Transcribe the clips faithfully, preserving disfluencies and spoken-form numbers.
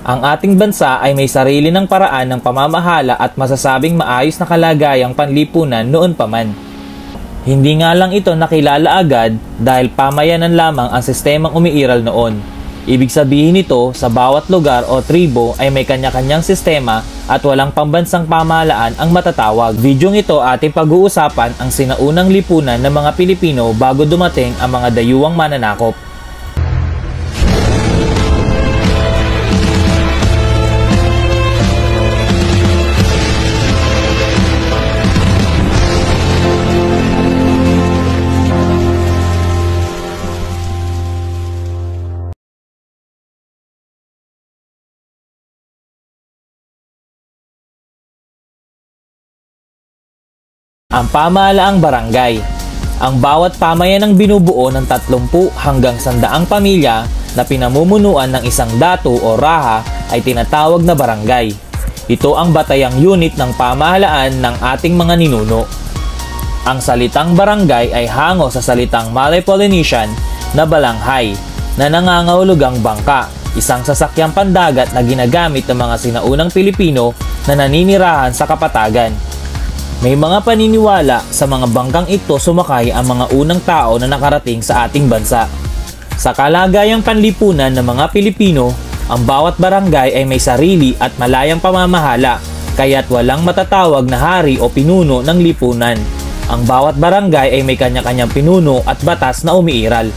Ang ating bansa ay may sarili ng paraan ng pamamahala at masasabing maayos na kalagayang panlipunan noon pa man. Hindi nga lang ito nakilala agad dahil pamayanan lamang ang sistemang umiiral noon. Ibig sabihin nito, sa bawat lugar o tribo ay may kanya-kanyang sistema at walang pambansang pamahalaan ang matatawag. Videong ito ating pag-uusapan ang sinaunang lipunan ng mga Pilipino bago dumating ang mga dayuhang mananakop. Ang pamahalaang barangay. Ang bawat pamayanang binubuo ng tatlumpu hanggang sandaang pamilya na pinamumunuan ng isang datu o raha ay tinatawag na barangay. Ito ang batayang unit ng pamahalaan ng ating mga ninuno. Ang salitang barangay ay hango sa salitang Malay-Polynesian na balanghay na nangangahulugang bangka, isang sasakyang pandagat na ginagamit ng mga sinaunang Pilipino na naninirahan sa kapatagan. May mga paniniwala sa mga bangkang ito sumakay ang mga unang tao na nakarating sa ating bansa. Sa kalagayang panlipunan ng mga Pilipino, ang bawat barangay ay may sarili at malayang pamamahala, kaya't walang matatawag na hari o pinuno ng lipunan. Ang bawat barangay ay may kanya-kanyang pinuno at batas na umiiral.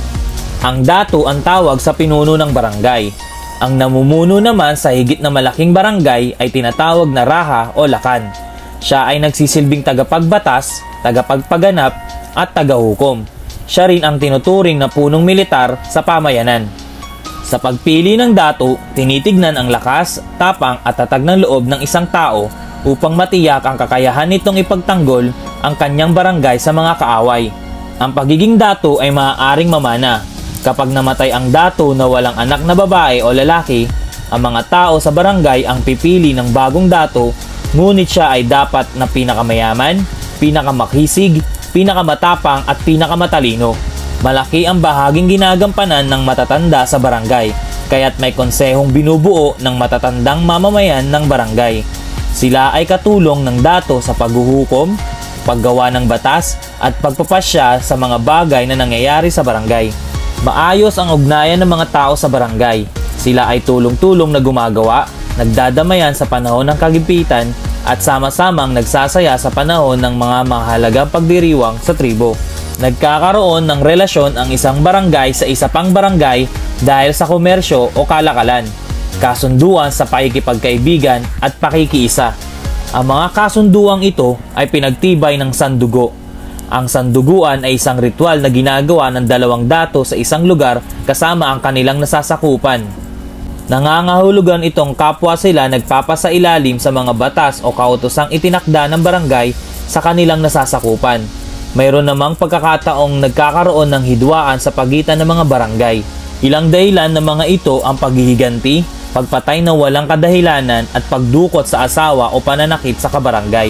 Ang datu ang tawag sa pinuno ng barangay. Ang namumuno naman sa higit na malaking barangay ay tinatawag na raha o lakan. Siya ay nagsisilbing tagapagbatas, tagapagpaganap at tagahukom. Siya rin ang tinuturing na punong militar sa pamayanan. Sa pagpili ng datu, tinitignan ang lakas, tapang at tatag ng loob ng isang tao upang matiyak ang kakayahan nitong ipagtanggol ang kanyang barangay sa mga kaaway. Ang pagiging datu ay maaaring mamana. Kapag namatay ang datu na walang anak na babae o lalaki, ang mga tao sa barangay ang pipili ng bagong datu. Ngunit siya ay dapat na pinakamayaman, pinakamakisig, pinakamatapang at pinakamatalino. Malaki ang bahaging ginagampanan ng matatanda sa barangay, kaya't may konsehong binubuo ng matatandang mamamayan ng barangay. Sila ay katulong ng dato sa paghuhukom, paggawa ng batas at pagpapasya sa mga bagay na nangyayari sa barangay. Maayos ang ugnayan ng mga tao sa barangay. Sila ay tulong-tulong na gumagawa, nagdadamayan sa panahon ng kagipitan at sama-samang nagsasaya sa panahon ng mga mahalagang pagdiriwang sa tribo. Nagkakaroon ng relasyon ang isang barangay sa isa pang barangay dahil sa komersyo o kalakalan, kasunduan sa pakikipagkaibigan at pakikiisa. Ang mga kasunduang ito ay pinagtibay ng sandugo. Ang sanduguan ay isang ritual na ginagawa ng dalawang dato sa isang lugar kasama ang kanilang nasasakupan. Nangangahulugan itong kapwa sila nagpapasailalim sa mga batas o kautosang itinakda ng barangay sa kanilang nasasakupan. Mayroon namang pagkakataong nagkakaroon ng hidwaan sa pagitan ng mga barangay. Ilang dahilan ng mga ito ang paghihiganti, pagpatay na walang kadahilanan at pagdukot sa asawa o pananakit sa kabarangay.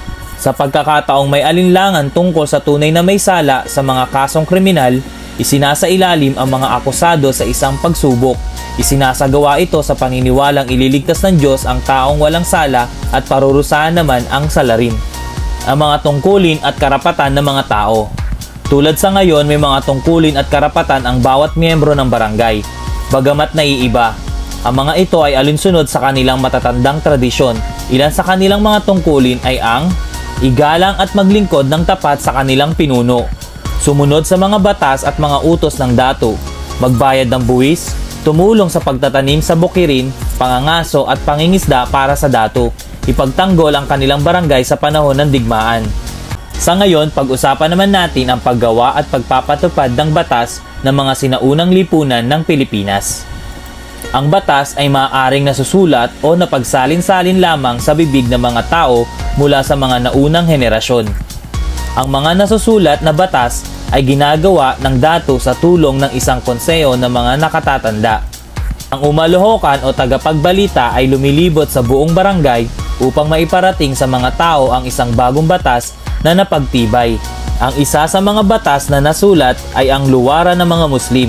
Sa pagkakataong may alinlangan tungkol sa tunay na may sala sa mga kasong kriminal, isinasailalim ang mga akusado sa isang pagsubok. Isinasagawa ito sa paniniwalang ililigtas ng Diyos ang taong walang sala at parurusahan naman ang salarin. Ang mga tungkulin at karapatan ng mga tao. Tulad sa ngayon, may mga tungkulin at karapatan ang bawat miyembro ng barangay, bagamat naiiba. Ang mga ito ay alinsunod sa kanilang matatandang tradisyon. Ilan sa kanilang mga tungkulin ay ang igalang at maglingkod ng tapat sa kanilang pinuno, sumunod sa mga batas at mga utos ng datu, magbayad ng buwis, tumulong sa pagtatanim sa bukirin, pangangaso at pangingisda para sa datu, ipagtanggol ang kanilang barangay sa panahon ng digmaan. Sa ngayon, pag-usapan naman natin ang paggawa at pagpapatupad ng batas ng mga sinaunang lipunan ng Pilipinas. Ang batas ay maaaring nasusulat o napagsalin-salin lamang sa bibig ng mga tao mula sa mga naunang henerasyon. Ang mga nasusulat na batas ay ginagawa ng datu sa tulong ng isang konseho ng mga nakatatanda. Ang umaluhokan o tagapagbalita ay lumilibot sa buong barangay upang maiparating sa mga tao ang isang bagong batas na napagtibay. Ang isa sa mga batas na nasulat ay ang Luwaran ng mga Muslim.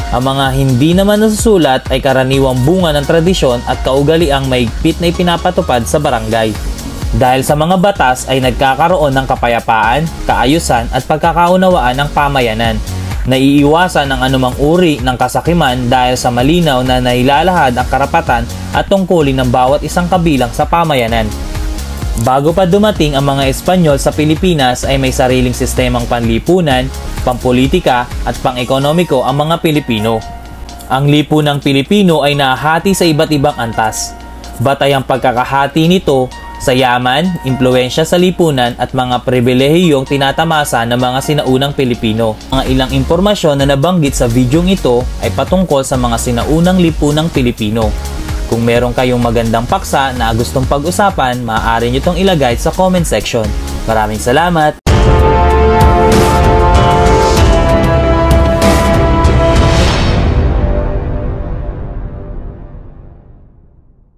Ang mga hindi naman nasusulat ay karaniwang bunga ng tradisyon at kaugaliang mahigpit na ipinapatupad sa barangay. Dahil sa mga batas ay nagkakaroon ng kapayapaan, kaayusan at pagkakaunawaan ng pamayanan. Naiiwasan ang anumang uri ng kasakiman dahil sa malinaw na nailalahad ang karapatan at tungkulin ng bawat isang kabilang sa pamayanan. Bago pa dumating ang mga Espanyol sa Pilipinas ay may sariling sistemang panlipunan, pampolitika at pang-ekonomiko ang mga Pilipino. Ang lipunang Pilipino ay nahati sa iba't ibang antas. Batay ang pagkakahati nito sa yaman, impluensya sa lipunan at mga pribilehiyong tinatamasa ng mga sinaunang Pilipino. Mga ilang impormasyon na nabanggit sa videong ito ay patungkol sa mga sinaunang lipunang Pilipino. Kung meron kayong magandang paksa na gustong pag-usapan, maaari nyo itong ilagay sa comment section. Maraming salamat!